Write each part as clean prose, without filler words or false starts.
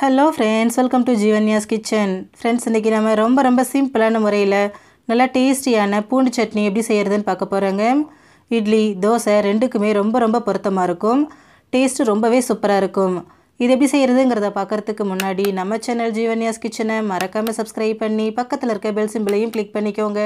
Hello friends, welcome to Jeevanya's kitchen. Friends, இன்றைக்கி நம்ம ரொம்ப சிம்பிளான முறையில் நல்லா டேஸ்டியான பூண்டு சட்னி எப்படி செய்கிறதுன்னு பார்க்க போகிறோங்க. இட்லி, தோசை ரெண்டுக்குமே ரொம்ப பொருத்தமாக இருக்கும். டேஸ்ட்டு ரொம்பவே சூப்பராக இருக்கும். இது எப்படி செய்கிறதுங்கிறத பார்க்குறதுக்கு முன்னாடி நம்ம சேனல் ஜீவன்யாஸ் கிச்சனை மறக்காமல் சப்ஸ்கிரைப் பண்ணி பக்கத்தில் இருக்க பெல் சிம்பிளையும் கிளிக் பண்ணிக்கோங்க.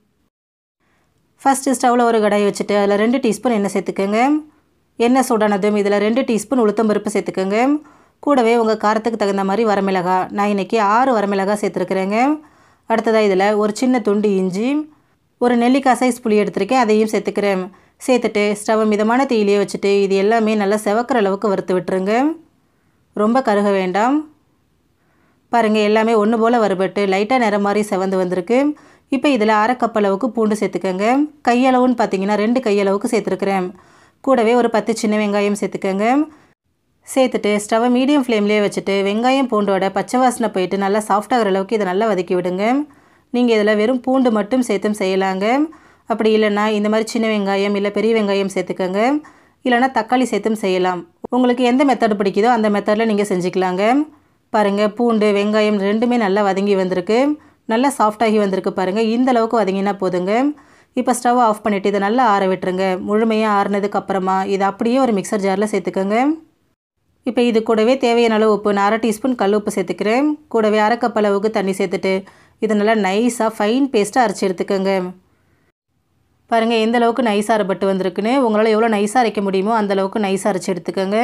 ஃபஸ்ட்டு ஸ்டவ்வில் ஒரு கடாய் வச்சுட்டு அதில் 2 டீஸ்பூன் எண்ணெய் சேர்த்துக்கோங்க. எண்ணெய் சூடானதும் இதில் 2 டீஸ்பூன் உளுத்தம்பருப்பு சேர்த்துக்கோங்க. கூடவே உங்கள் காரத்துக்கு தகுந்த மாதிரி வரமிளகா, நான் இன்றைக்கி 6 வரமிளகா சேர்த்துருக்குறேங்க. அடுத்ததாக இதில் ஒரு சின்ன துண்டு இஞ்சி, ஒரு நெல்லிக்காய் சைஸ் புளி எடுத்துருக்கேன், அதையும் சேர்த்துக்கிறேன். சேர்த்துட்டு ஸ்டவ் மிதமான தீயிலே வச்சுட்டு இது எல்லாமே நல்லா செவக்கிற அளவுக்கு வறுத்து விட்டுருங்க. ரொம்ப கருக வேண்டாம். பாருங்கள், எல்லாமே ஒன்று போல் வறுபட்டு லைட்டாக நிறம் மாதிரி செவந்து வந்திருக்கு. இப்போ இதில் 1/2 கப் அளவுக்கு பூண்டு சேர்த்துக்கோங்க. கையளவுன்னு பார்த்தீங்கன்னா 2 கையளவுக்கு சேர்த்துருக்குறேன். கூடவே ஒரு 10 சின்ன வெங்காயம் சேர்த்துக்கோங்க. சேர்த்துட்டு ஸ்டவ்வை மீடியம் ஃப்ளேம்லேயே வச்சுட்டு வெங்காயம் பூண்டோட பச்சை வாசனை போயிட்டு நல்லா சாஃப்டாகிற அளவுக்கு இதை நல்லா வதக்கி விடுங்க. நீங்கள் இதில் வெறும் பூண்டு மட்டும் சேர்த்தும் செய்யலாங்க. அப்படி இல்லைன்னா இந்த மாதிரி சின்ன வெங்காயம் இல்லை பெரிய வெங்காயம் சேர்த்துக்கோங்க. இல்லைனா தக்காளி சேர்த்தும் செய்யலாம். உங்களுக்கு எந்த மெத்தட் பிடிக்குதோ அந்த மெத்தடில் நீங்கள் செஞ்சுக்கலாங்க. பாருங்கள், பூண்டு வெங்காயம் ரெண்டுமே நல்லா வதங்கி வந்திருக்கு, நல்லா சாஃப்டாகி வந்திருக்கு. பாருங்கள், இந்த அளவுக்கு வதங்கினா போதுங்க. இப்போ ஸ்டவ் ஆஃப் பண்ணிவிட்டு இதை நல்லா ஆற விட்டுருங்க. முழுமையாக ஆறுனதுக்கு அப்புறமா இதை அப்படியே ஒரு மிக்சர் ஜாரில் சேர்த்துக்கோங்க. இப்போ இது கூடவே தேவையான அளவு உப்பு, நான் 1/2 டீஸ்பூன் கல் உப்பு சேர்த்துக்கிறேன். கூடவே 1/2 கப் அளவுக்கு தண்ணி சேர்த்துட்டு இது நல்லா நைஸாக ஃபைன் பேஸ்ட்டாக அரைச்சி எடுத்துக்கோங்க. பாருங்கள், எந்த அளவுக்கு நைஸாக அரைப்பட்டு வந்திருக்குன்னு. உங்களால் எவ்வளோ நைஸாக அரைக்க முடியுமோ அந்தளவுக்கு நைஸாக அரைச்சி எடுத்துக்கோங்க.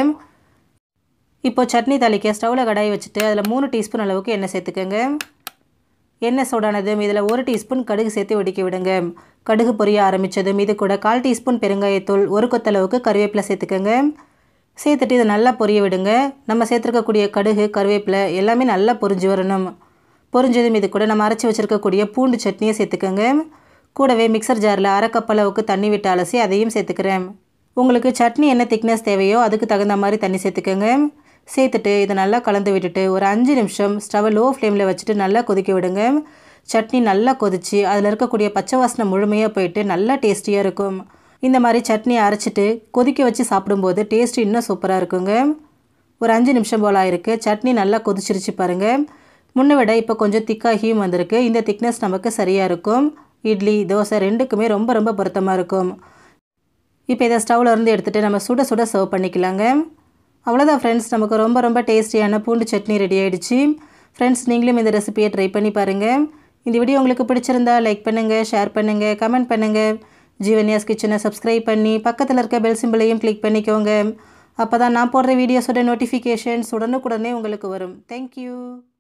இப்போ சட்னி தாளிக்க ஸ்டவ்வில் கடாய் வச்சுட்டு அதில் 3 டீஸ்பூன் அளவுக்கு எண்ணெய் சேர்த்துக்கோங்க. எண்ணெய் சூடானதும் இதில் 1 டீஸ்பூன் கடுகு சேர்த்து ஒடிக்க விடுங்க. கடுகு பொரிய ஆரம்பித்ததும் இது கூட 1/4 டீஸ்பூன் பெருங்காயத்தூள், 1 கொத்தளவுக்கு கருவேப்பிலை சேர்த்துக்கோங்க. சேர்த்துட்டு இதை நல்லா பொரிய விடுங்க. நம்ம சேர்த்துருக்கக்கூடிய கடுகு கருவேப்பிலை எல்லாமே நல்லா பொரிஞ்சு வரணும். பொரிஞ்சதும் இது கூட நம்ம அரைச்சி வச்சுருக்கக்கூடிய பூண்டு சட்னியை சேர்த்துக்கோங்க. கூடவே மிக்சர் ஜாரில் 1/2 கப் அளவுக்கு தண்ணி விட்டு அலசி அதையும் சேர்த்துக்கிறேன். உங்களுக்கு சட்னி என்ன திக்னஸ் தேவையோ அதுக்கு தகுந்த மாதிரி தண்ணி சேர்த்துக்கோங்க. சேர்த்துட்டு இதை நல்லா கலந்து விட்டுட்டு ஒரு 5 நிமிஷம் ஸ்டவ் லோ ஃப்ளேமில் வச்சுட்டு நல்லா கொதிக்க விடுங்க. சட்னி நல்லா கொதித்து அதில் இருக்கக்கூடிய பச்சை வாசனை முழுமையாக போயிட்டு நல்லா டேஸ்டியாக இருக்கும். இந்த மாதிரி சட்னி அரைச்சிட்டு கொதிக்க வச்சு சாப்பிடும்போது டேஸ்ட்டு இன்னும் சூப்பராக இருக்குங்க. ஒரு 5 நிமிஷம் போல் ஆயிருக்கு. சட்னி நல்லா கொதிச்சிருச்சு பாருங்கள். முன்னை விட இப்போ கொஞ்சம் திக்காகியும் வந்திருக்கு. இந்த திக்னஸ் நமக்கு சரியாக இருக்கும். இட்லி, தோசை ரெண்டுக்குமே ரொம்ப பொருத்தமாக இருக்கும். இப்போ இதை ஸ்டவ்வில் இருந்து எடுத்துகிட்டு நம்ம சுட சர்வ் பண்ணிக்கலாங்க. அவ்வளோதான் ஃப்ரெண்ட்ஸ், நமக்கு ரொம்ப டேஸ்டியான பூண்டு சட்னி ரெடி ஆகிடுச்சு. ஃப்ரெண்ட்ஸ், நீங்களும் இந்த ரெசிபியை ட்ரை பண்ணி பாருங்கள். இந்த வீடியோ உங்களுக்கு பிடிச்சிருந்தா லைக் பண்ணுங்கள், ஷேர் பண்ணுங்கள், கமெண்ட் பண்ணுங்கள். ஜீவன்யாஸ் கிச்சனை சப்ஸ்கிரைப் பண்ணி பக்கத்தில் இருக்க பெல் சிம்பிளையும் கிளிக் பண்ணிக்கோங்க. அப்போ தான் நான் போடுற வீடியோஸோட நோட்டிஃபிகேஷன்ஸ் உடனுக்குடனே உங்களுக்கு வரும். தேங்க்யூ.